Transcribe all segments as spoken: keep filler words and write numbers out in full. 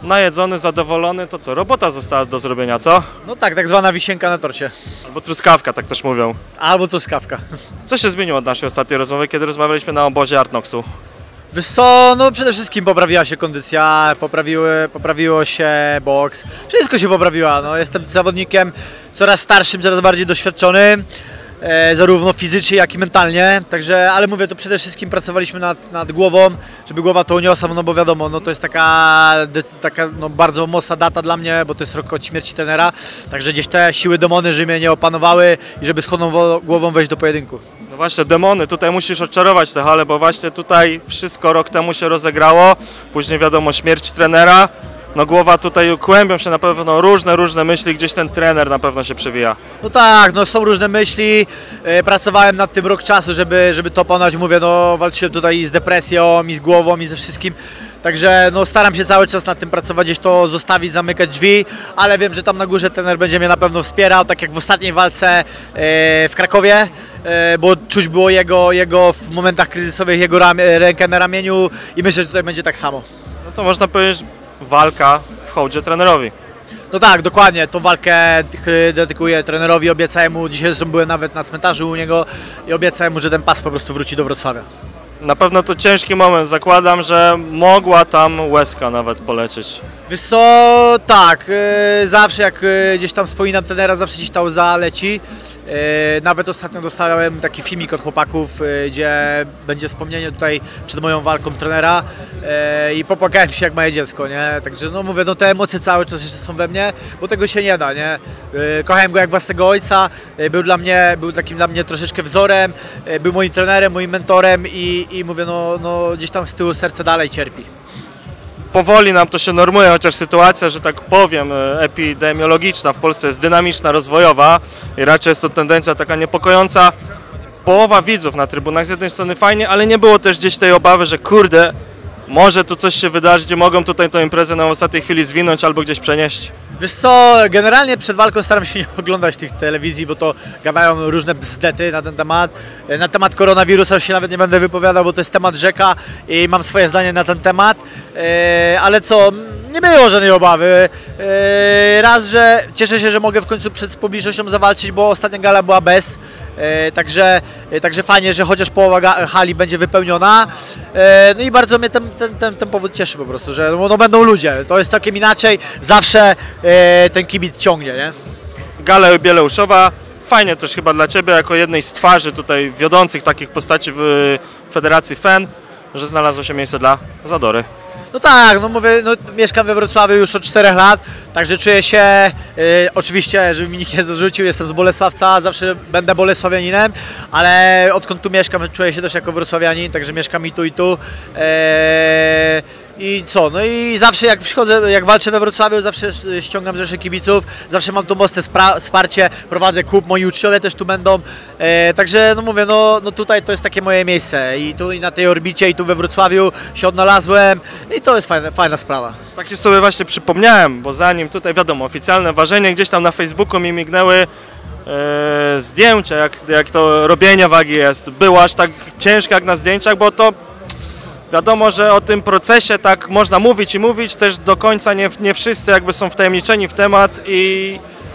najedzony, zadowolony, to co? Robota została do zrobienia, co? No tak, tak zwana wisienka na torcie. Albo truskawka, tak też mówią. Albo truskawka. Co się zmieniło od naszej ostatniej rozmowy, kiedy rozmawialiśmy na obozie Artnoxu? Wiesz co, no przede wszystkim poprawiła się kondycja, poprawiły, poprawiło się boks, wszystko się poprawiło. No, jestem zawodnikiem coraz starszym, coraz bardziej doświadczonym, e, zarówno fizycznie, jak i mentalnie. Także, ale mówię, to przede wszystkim pracowaliśmy nad, nad głową, żeby głowa to uniosła, no bo wiadomo, no to jest taka, taka no, bardzo mocna data dla mnie, bo to jest rok od śmierci trenera. Także gdzieś te siły demony, żeby mnie nie opanowały i żeby z chłodną głową wejść do pojedynku. No właśnie, demony, tutaj musisz odczarować tę halę, bo właśnie tutaj wszystko rok temu się rozegrało, później wiadomo śmierć trenera, no głowa tutaj kłębią się na pewno różne, różne myśli, gdzieś ten trener na pewno się przewija. No tak, no są różne myśli, e, pracowałem nad tym rok czasu, żeby, żeby to pokonać, mówię, no walczyłem tutaj i z depresją, i z głową, i ze wszystkim. Także no, staram się cały czas nad tym pracować, gdzieś to zostawić, zamykać drzwi, ale wiem, że tam na górze trener będzie mnie na pewno wspierał, tak jak w ostatniej walce e, w Krakowie, e, bo czuć było jego, jego w momentach kryzysowych, jego ramie, rękę na ramieniu i myślę, że tutaj będzie tak samo. No to można powiedzieć walka w hołdzie trenerowi. No tak, dokładnie, tą walkę dedykuję trenerowi, obiecałem mu, dzisiaj zresztą byłem nawet na cmentarzu u niego i obiecałem mu, że ten pas po prostu wróci do Wrocławia. Na pewno to ciężki moment, zakładam, że mogła tam łezka nawet polecieć. Wiesz co, tak, yy, zawsze jak yy, gdzieś tam wspominam trenera, zawsze gdzieś ta łza leci. Yy, nawet ostatnio dostałem taki filmik od chłopaków, yy, gdzie będzie wspomnienie tutaj przed moją walką trenera yy, i popłakałem się jak małe dziecko, nie? Także no mówię, no te emocje cały czas jeszcze są we mnie, bo tego się nie da, nie? Yy, kochałem go jak własnego ojca, yy, był dla mnie, był takim dla mnie troszeczkę wzorem, yy, był moim trenerem, moim mentorem i, i mówię, no, no gdzieś tam z tyłu serce dalej cierpi. Powoli nam to się normuje, chociaż sytuacja, że tak powiem, epidemiologiczna w Polsce jest dynamiczna, rozwojowa i raczej jest to tendencja taka niepokojąca. Połowa widzów na trybunach z jednej strony fajnie, ale nie było też gdzieś tej obawy, że kurde, może tu coś się wydarzyć, gdzie mogą tutaj tę imprezę na ostatniej chwili zwinąć albo gdzieś przenieść. Wiesz co, generalnie przed walką staram się nie oglądać tych telewizji, bo to gadają różne bzdety na ten temat. Na temat koronawirusa się nawet nie będę wypowiadał, bo to jest temat rzeka i mam swoje zdanie na ten temat. Ale co, nie było żadnej obawy. Raz, że cieszę się, że mogę w końcu przed publicznością zawalczyć, bo ostatnia gala była bez. Także, także fajnie, że chociaż połowa hali będzie wypełniona. No i bardzo mnie ten, ten, ten, ten powód cieszy po prostu, że no, no będą ludzie. To jest całkiem inaczej. Zawsze ten kibic ciągnie, nie? Gala Bieleuszowa, fajnie też chyba dla Ciebie, jako jednej z twarzy tutaj wiodących takich postaci w Federacji F E N, że znalazło się miejsce dla Zadory. No tak, no mówię, no mieszkam we Wrocławiu już od czterech lat, także czuję się, y, oczywiście, żeby mi nikt nie zarzucił, jestem z Bolesławca, zawsze będę bolesławianinem, ale odkąd tu mieszkam, czuję się też jako wrocławianin, także mieszkam i tu, i tu. E, I co, no i zawsze jak przychodzę, jak walczę we Wrocławiu, zawsze ściągam rzeszę kibiców, zawsze mam tu mocne wsparcie, prowadzę klub, moi uczniowie też tu będą, e, także no mówię, no, no tutaj to jest takie moje miejsce i tu i na tej orbicie i tu we Wrocławiu się odnalazłem i to jest fajna, fajna sprawa. Tak się sobie właśnie przypomniałem, bo zanim tutaj wiadomo, oficjalne ważenie, gdzieś tam na Facebooku mi mignęły e, zdjęcia, jak, jak to robienie wagi jest, było aż tak ciężkie jak na zdjęciach, bo to wiadomo, że o tym procesie tak można mówić i mówić, też do końca nie, nie wszyscy jakby są wtajemniczeni w temat i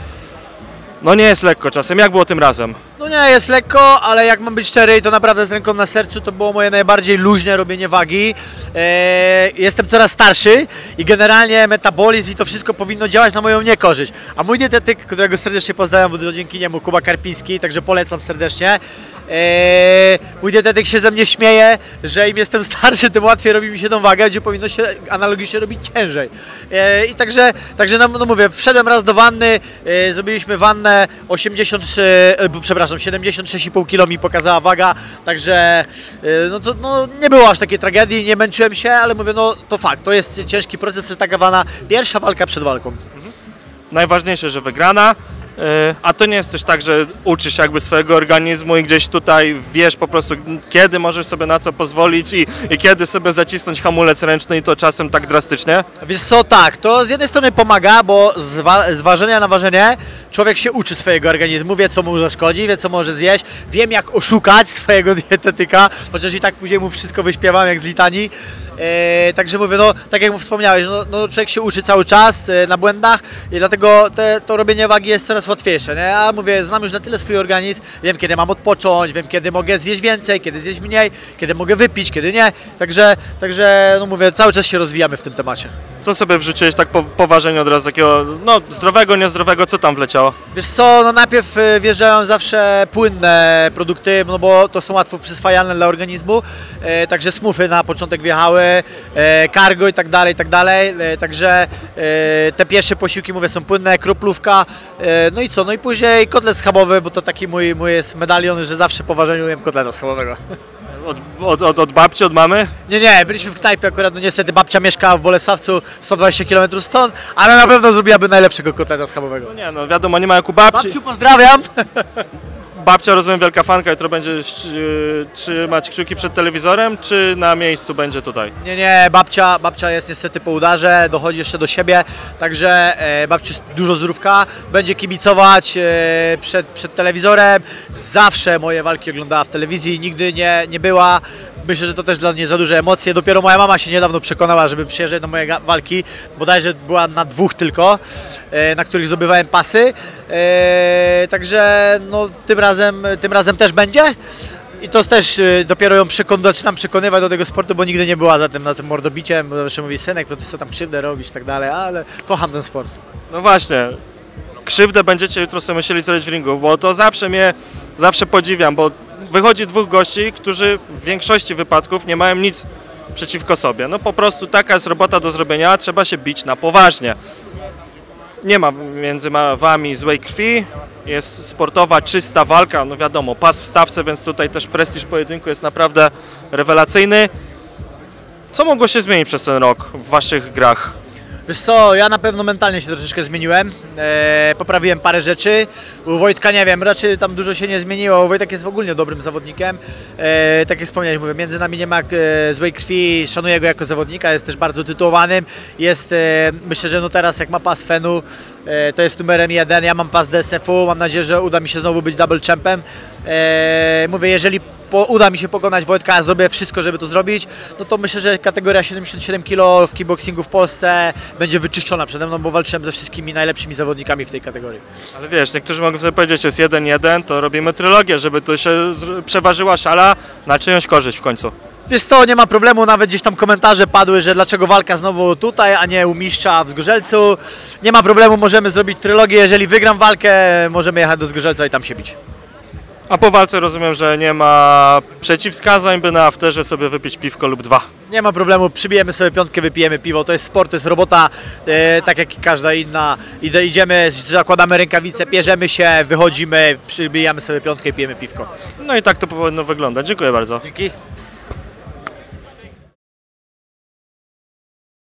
no nie jest lekko czasem. Jak było tym razem? No nie jest lekko, ale jak mam być szczery, to naprawdę z ręką na sercu to było moje najbardziej luźne robienie wagi. Eee, jestem coraz starszy i generalnie metabolizm i to wszystko powinno działać na moją niekorzyść. A mój dietetyk, którego serdecznie pozdrawiam, bo to dzięki niemu, Kuba Karpiński, także polecam serdecznie. Eee, mój dietetyk się ze mnie śmieje, że im jestem starszy, tym łatwiej robi mi się tą wagę, gdzie powinno się analogicznie robić ciężej. Eee, I także, także no, no mówię, wszedłem raz do wanny, e, zrobiliśmy wannę osiemdziesiąt trzy, e, przepraszam, siedemdziesiąt sześć i pół kilo mi pokazała waga, także e, no to no, nie było aż takiej tragedii, nie męczyłem się, ale mówię, no to fakt, to jest ciężki proces, to jest taka wana, pierwsza walka przed walką. Mhm. Najważniejsze, że wygrana. A to nie jest też tak, że uczysz jakby swojego organizmu i gdzieś tutaj wiesz po prostu, kiedy możesz sobie na co pozwolić i, i kiedy sobie zacisnąć hamulec ręczny i to czasem tak drastycznie? Wiesz co, tak, to z jednej strony pomaga, bo z, wa z ważenia na ważenie człowiek się uczy swojego organizmu, wie co mu zaszkodzi, wie co może zjeść, wiem jak oszukać swojego dietetyka, chociaż i tak później mu wszystko wyśpiewam jak z litanii. E, także mówię, no tak jak wspomniałeś, no, no człowiek się uczy cały czas e, na błędach i dlatego te, to robienie wagi jest coraz łatwiejsze, nie? A mówię, znam już na tyle swój organizm, wiem kiedy mam odpocząć, wiem kiedy mogę zjeść więcej, kiedy zjeść mniej, kiedy mogę wypić, kiedy nie, także, także no mówię, cały czas się rozwijamy w tym temacie. Co sobie wrzuciłeś tak po, poważnie od razu, takiego no zdrowego, niezdrowego, co tam wleciało? Wiesz co, no najpierw y, wjeżdżają zawsze płynne produkty, no bo to są łatwo przyswajalne dla organizmu, e, także smoothie na początek wjechały, e, cargo i tak dalej, i tak dalej, e, także e, te pierwsze posiłki, mówię, są płynne, kroplówka, e, no i co, no i później kotlet schabowy, bo to taki mój, mój jest medalion, że zawsze po ważeniu jem kotleta schabowego. Od, od, od, od babci, od mamy? Nie, nie, byliśmy w knajpie akurat, no niestety babcia mieszka w Bolesławcu, sto dwadzieścia kilometrów stąd, ale na pewno zrobiłaby najlepszego kotleta schabowego. No nie, no wiadomo, nie ma jak u babci. Babciu, pozdrawiam! Babcia, rozumiem, wielka fanka, jutro będzie yy, trzymać kciuki przed telewizorem, czy na miejscu będzie tutaj? Nie, nie, babcia, babcia jest niestety po udarze, dochodzi jeszcze do siebie, także e, babciu dużo zdrówka, będzie kibicować e, przed, przed telewizorem, zawsze moje walki oglądała w telewizji, nigdy nie, nie była. Myślę, że to też dla mnie za duże emocje. Dopiero moja mama się niedawno przekonała, żeby przyjeżdżać na moje walki. Bodajże była na dwóch tylko, e, na których zdobywałem pasy. E, także no, tym, razem, tym razem też będzie. I to też e, dopiero ją przekon zaczynam przekonywać do tego sportu, bo nigdy nie była za tym, na tym mordobiciem. Bo zawsze mówi, synek, to ty co tam krzywdę robisz i tak dalej, ale kocham ten sport. No właśnie, krzywdę będziecie jutro sobie musieli zrobić w ringu, bo to zawsze mnie, zawsze podziwiam, bo wychodzi dwóch gości, którzy w większości wypadków nie mają nic przeciwko sobie. No po prostu taka jest robota do zrobienia, trzeba się bić na poważnie. Nie ma między wami złej krwi, jest sportowa, czysta walka, no wiadomo, pas w stawce, więc tutaj też prestiż pojedynku jest naprawdę rewelacyjny. Co mogło się zmienić przez ten rok w waszych grach? Wiesz co, ja na pewno mentalnie się troszeczkę zmieniłem, e, poprawiłem parę rzeczy, u Wojtka nie wiem, raczej tam dużo się nie zmieniło, Wojtek jest w ogóle dobrym zawodnikiem, e, tak jak wspomniałem, mówię, między nami nie ma e, złej krwi, szanuję go jako zawodnika, jest też bardzo tytułowanym, jest, e, myślę, że no teraz jak ma pas Fenu, e, to jest numerem jeden, ja mam pas D S F u, mam nadzieję, że uda mi się znowu być double champem, e, mówię, jeżeli Po, uda mi się pokonać Wojtka, zrobię wszystko, żeby to zrobić, no to myślę, że kategoria siedemdziesiąt siedem kilo w kickboxingu w Polsce będzie wyczyszczona przede mną, bo walczyłem ze wszystkimi najlepszymi zawodnikami w tej kategorii. Ale wiesz, niektórzy mogą sobie powiedzieć, jest jeden jeden, to robimy trylogię, żeby tu się przeważyła szala na czyjąś korzyść w końcu. Wiesz co, nie ma problemu, nawet gdzieś tam komentarze padły, że dlaczego walka znowu tutaj, a nie u mistrza w Zgorzelcu. Nie ma problemu, możemy zrobić trylogię, jeżeli wygram walkę, możemy jechać do Zgorzelca i tam się bić. A po walce rozumiem, że nie ma przeciwwskazań, by na afterze sobie wypić piwko lub dwa. Nie ma problemu, przybijemy sobie piątkę, wypijemy piwo, to jest sport, to jest robota, e, tak jak i każda inna. Ide, idziemy, zakładamy rękawice, pierzemy się, wychodzimy, przybijamy sobie piątkę i pijemy piwko. No i tak to powinno wyglądać. Dziękuję bardzo. Dzięki.